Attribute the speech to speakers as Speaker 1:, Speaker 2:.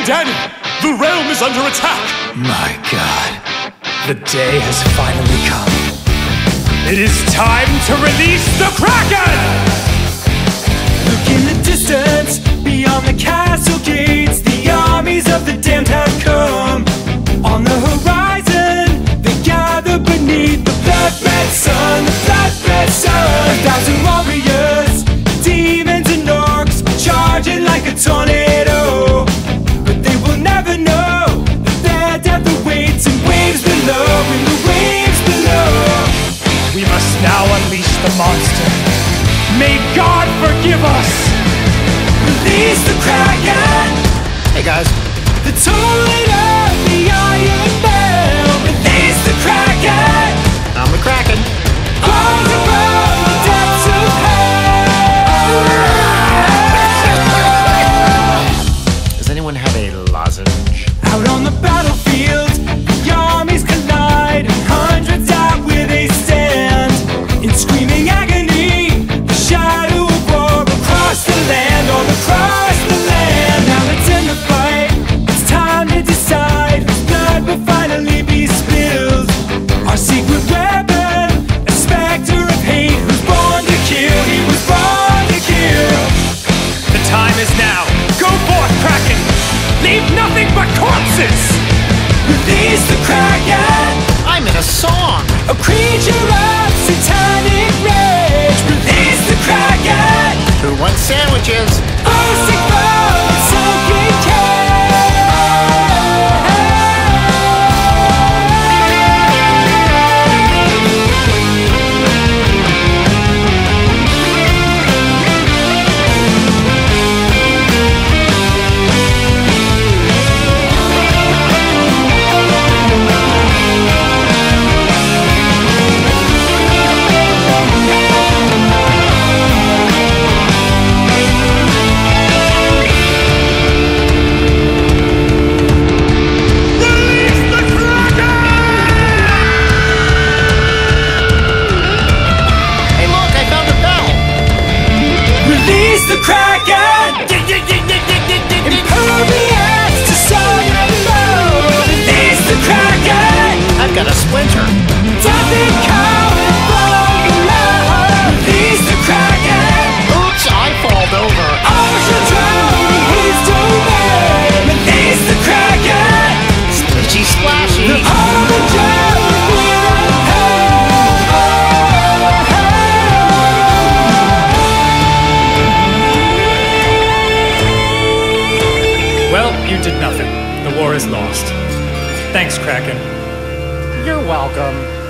Speaker 1: Avidan! The realm is under attack!
Speaker 2: My god. The day has finally come.
Speaker 1: It is time to release the Kraken!
Speaker 2: Look in the distance, beyond the castle gates, the armies of the damned have come. On the horizon, they gather beneath the blood-red sun, the blood-red sun. 1,000 warriors, demons and orcs, charging like a tornado. But they will never know that their death awaits in waves below, in the waves below.
Speaker 1: We must now unleash the monster. May God forgive us!
Speaker 2: Release the Kraken!
Speaker 3: Hey guys.
Speaker 2: The tolling of the Iron Bell! Release the Kraken!
Speaker 3: I'm the Kraken.
Speaker 2: Rise above the depths of hell!
Speaker 3: Does anyone have a lozenge?
Speaker 2: Out on the battlefield, the armies collide, and hundreds die where they stand. In screaming agony, the shadow of war across the land, all across the land. Now let's end the fight, it's time to decide whose blood will finally be spilled. Our secret weapon, a specter of hate, who's born to kill, he was born to kill.
Speaker 1: The time is now! Go forth, Kraken! Leave nothing but corpses!
Speaker 2: Release the Kraken!
Speaker 3: I'm in a song!
Speaker 2: A creature of satanic rage! Release the Kraken!
Speaker 3: Who wants sandwiches?
Speaker 2: Oh, sick foe, sunken cage! The Kraken! Impervious to sun and low! Release the Kraken!
Speaker 3: I've got a splinter.
Speaker 2: Death and cold from below! Release the Kraken!
Speaker 3: Oops, I falled over.
Speaker 2: Ocean drown in his domain! Release the Kraken!
Speaker 3: Splashy splashy.
Speaker 2: The harbinger of fear and pain!
Speaker 1: Well, you did nothing. The war is lost. Thanks, Kraken.
Speaker 3: You're welcome.